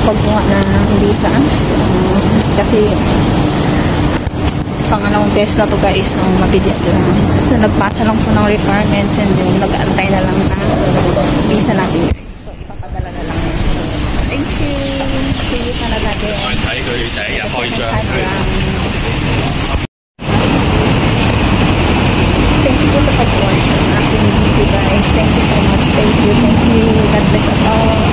pagkuha ng visa. So, kasi pangalawang test na to guys, so mabilis lang. So nagpasa lang po ng requirements and then nag-aantay na lang na visa natin. So ipapadala na lang. So, thank you. See you sa natin. Thank you po sa pag-watch ng aking video guys. Thank you so much. Thank you. God bless us all.